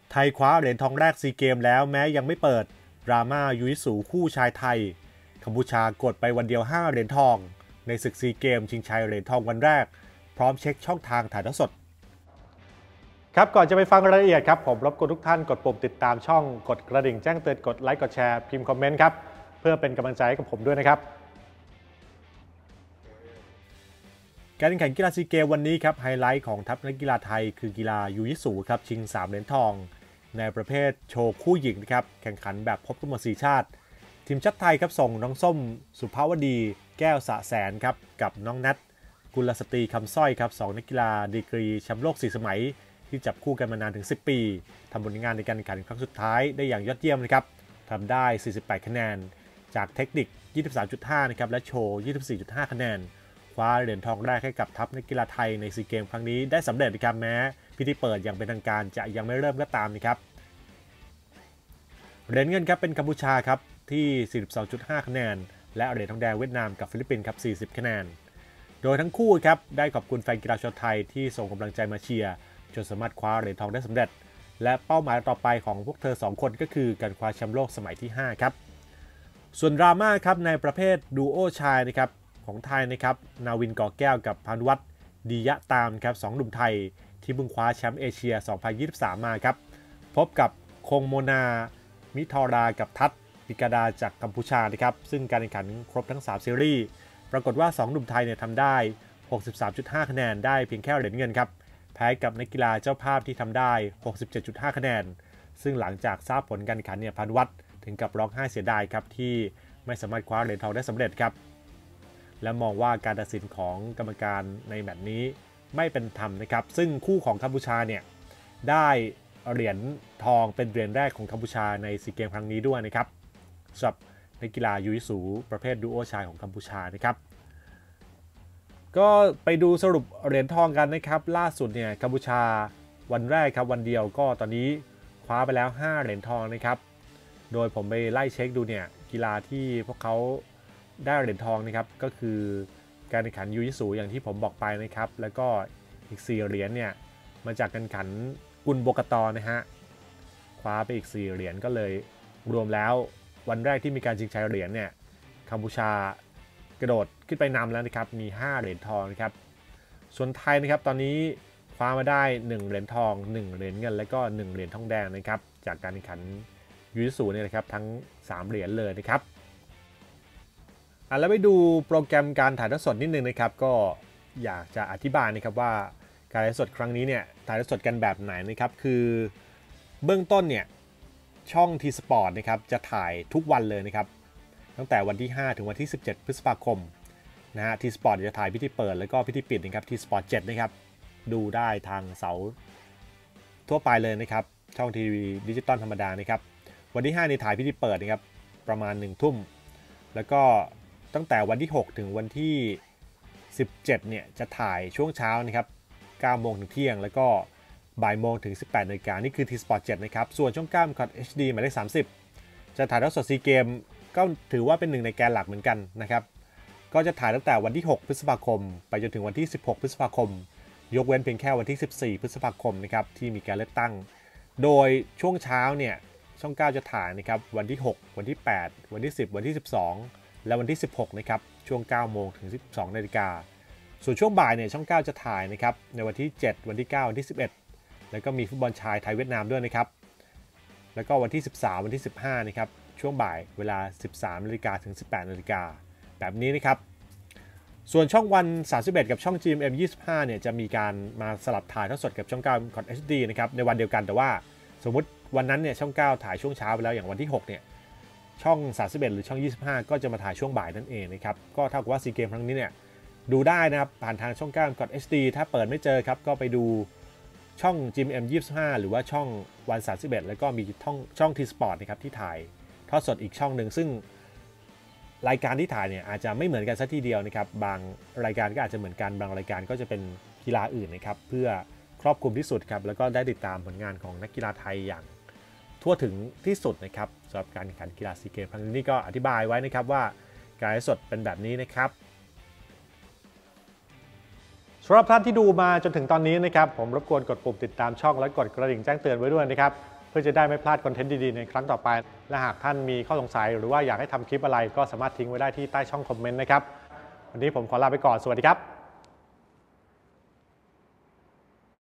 ไทยคว้าเหรียญทองแรกซีเกมแล้วแม้ยังไม่เปิดดราม่ายูยิสูคู่ชายไทยกัมพูชากดไปวันเดียว5เหรียญทองในศึกซีเกมชิงชัยเหรียญทองวันแรกพร้อมเช็คช่องทางถ่ายทอดสดครับก่อนจะไปฟังรายละเอียดครับผมรบกวนทุกท่านกดปุ่มติดตามช่องกดกระดิ่งแจ้งเตือนกดไลค์กดแชร์พิมพ์คอมเมนต์ครับเพื่อเป็นกำลังใจให้กับผมด้วยนะครับการแข่งขันกีฬาซีเกมวันนี้ครับไฮไลท์ของทัพนักกีฬาไทยคือกีฬายูยิสูครับชิง3เหรียญทองในประเภทโชว์คู่หญิงนะครับแข่งขันแบบพบกันหมด4ชาติทีมชาติไทยครับส่งน้องส้มสุภาวดีแก้วสะแสนครับกับน้องนัทกุลสตรีคำสร้อยครับ2นักกีฬาดีกรีแชมป์โลก4สมัยที่จับคู่กันมานานถึง10ปีทำผลงานในการแข่งขันครั้งสุดท้ายได้อย่างยอดเยี่ยมนะครับทำได้48คะแนนจากเทคนิค 23.5 นะครับและโชว์ 24.5 คะแนนคว้าเหรียญทองแรกให้กับทัพนักกีฬาไทยในซีเกมครั้งนี้ได้สำเร็จนะครับแม้พิธีเปิดอย่างเป็นทางการจะยังไม่เริ่มก็ตามนะครับเหรียญเงินครับเป็นกัมพูชาครับที่ 42.5 คะแนนและเหรียญทองแดงเวียดนามกับฟิลิปปินส์ครับ 40 คะแนนโดยทั้งคู่ครับได้ขอบคุณแฟนกีฬาชาวไทยที่ส่งกำลังใจมาเชียร์จนสามารถคว้าเหรียญทองได้สำเร็จและเป้าหมายต่อไปของพวกเธอ2คนก็คือการคว้าแชมป์โลกสมัยที่5ครับส่วนดราม่าครับในประเภทดูโอชายนะครับของไทยนะครับนาวินก่อแก้วกับพานุวัฒน์ดียะตามครับ2หนุ่มไทยที่เพิ่งคว้าแชมป์เอเชีย 2023 มาครับพบกับคงโมนามิทอรากับทัศปิกาดาจากกัมพูชานะครับซึ่งการแข่งขันครบทั้ง3ซีรีส์ปรากฏว่า2หนุ่มไทยเนี่ยทำได้ 63.5 คะแนนได้เพียงแค่เหรียญเงินครับแพ้กับนักกีฬาเจ้าภาพที่ทำได้ 67.5 คะแนนซึ่งหลังจากทราบผลการแข่งขันเนี่ยพานุวัฒน์ถึงกับร้องไห้เสียดายครับที่ไม่สามารถคว้าเหรียญทองได้สำเร็จครับและมองว่าการตัดสินของกรรมการในแมตช์นี้ไม่เป็นธรรมนะครับซึ่งคู่ของกัมพูชาเนี่ยได้เหรียญทองเป็นเหรียญแรกของกัมพูชาในซีเกมครั้งนี้ด้วยนะครับสำหรับนักกีฬายูยิสูประเภทดูโอชายของกัมพูชานะครับก็ไปดูสรุปเหรียญทองกันนะครับล่าสุดเนี่ยกัมพูชาวันแรกครับวันเดียวก็ตอนนี้คว้าไปแล้ว5เหรียญทองนะครับโดยผมไปไล่เช็คดูเนี่ยกีฬาที่พวกเขาได้เหรียญทองนะครับก็คือการแข่งขันยูยิสูอย่างที่ผมบอกไปนะครับแล้วก็อีก4เหรียญเนี่ยมาจากการแข่งขันกุนโบกตอนะฮะคว้าไปอีก4เหรียญก็เลยรวมแล้ววันแรกที่มีการชิงชัยเหรียญเนี่ยกัมพูชากระโดดขึ้นไปนำแล้วนะครับมี5เหรียญทองนะครับส่วนไทยนะครับตอนนี้คว้ามาได้1เหรียญทอง1เหรียญเงินและก็1เหรียญทองแดงนะครับจากการแข่งขันยูยิสูเนี่ยนะครับทั้ง3เหรียญเลยนะครับแล้วไปดูโปรแกรมการถ่ายทอดสดนิดนึงนะครับก็อยากจะอธิบายนะครับว่าการถ่ายทอดสดครั้งนี้เนี่ยถ่ายทอดสดกันแบบไหนนะครับคือเบื้องต้นเนี่ยช่อง T-Sport นะครับจะถ่ายทุกวันเลยนะครับตั้งแต่วันที่5ถึงวันที่17พฤษภาคมนะฮะ T-Sport จะถ่ายพิธีเปิดแล้วก็พิธีปิดนะครับ T-Sport 7นะครับดูได้ทางเสาทั่วไปเลยนะครับช่องทีวีดิจิตอลธรรมดานะครับวันที่5นี่ถ่ายพิธีเปิดนะครับประมาณ1 ทุ่มแล้วก็ตั้งแต่วันที่6ถึงวันที่17เนี่ยจะถ่ายช่วงเช้านะครับ9 โมงถึงเที่ยงแล้วก็บ่ายโมงถึง 18 นาฬิกานี่คือ T-Sport 7นะครับส่วนช่อง9 M HD หมายเลข30จะถ่ายทอดสดซีเกมก็ถือว่าเป็นหนึ่งในแกนหลักเหมือนกันนะครับก็จะถ่ายตั้งแต่วันที่6พฤษภาคมไปจนถึงวันที่16พฤษภาคมยกเว้นเพียงแค่วันที่14พฤษภาคมนะครับที่มีการเลือกตั้งโดยช่วงเช้าเนี่ยช่อง9จะถ่ายนะครับวันที่6วันที่8วันที่10วันที่12และวันที่16นะครับช่วง9 โมงถึง 12 นาฬิกาส่วนช่วงบ่ายเนี่ยช่อง9จะถ่ายนะครับในวันที่7วันที่9วันที่11แล้วก็มีฟุตบอลชายไทยเวียดนามด้วยนะครับแล้วก็วันที่13วันที่15นะครับช่วงบ่ายเวลา 13 นาฬิกาถึง 18 นาฬิกาแบบนี้นะครับส่วนช่องวัน31กับช่อง GMM 25เนี่ยจะมีการมาสลับถ่ายทอดสดกับช่อง9 M HD นะครับในวันเดียวกันแต่ว่าสมมุติวันนั้นเนี่ยช่อง9ถ่ายช่วงเช้าไปแล้วอย่างวันที่6เนี่ยช่อง31หรือช่อง25ก็จะมาถ่ายช่วงบ่ายนั่นเองนะครับก็เท่ากับว่าซีเกมครั้งนี้เนี่ยดูได้นะครับผ่านทางช่อง9 M HD ถ้าเปิดไม่เจอครับก็ไปดูช่อง GMM 25หรือว่าช่องวัน31แล้วก็มีช่อง T-Sport นะครับที่ถ่ายทอดสดอีกช่องหนึ่งซึ่งรายการที่ถ่ายเนี่ยอาจจะไม่เหมือนกันซะทีเดียวนะครับบางรายการก็อาจจะเหมือนกันบางรายการก็จะเป็นกีฬาอื่นนะครับเพื่อครอบคลุมที่สุดครับแล้วก็ได้ติดตามผลงานของนักกีฬาไทยอย่างทั่วถึงที่สุดนะครับสำหรับการแข่งขันกีฬาซีเกมครั้งนี้ก็อธิบายไว้นะครับว่าการถ่ายสดเป็นแบบนี้นะครับสำหรับท่านที่ดูมาจนถึงตอนนี้นะครับผมรบกวนกดปุ่มติดตามช่องและกดกระดิ่งแจ้งเตือนไว้ด้วยนะครับเพื่อจะได้ไม่พลาดคอนเทนต์ดีๆในครั้งต่อไปและหากท่านมีข้อสงสัยหรือว่าอยากให้ทำคลิปอะไรก็สามารถทิ้งไว้ได้ที่ใต้ช่องคอมเมนต์นะครับวันนี้ผมขอลาไปก่อนสวัสดีครับ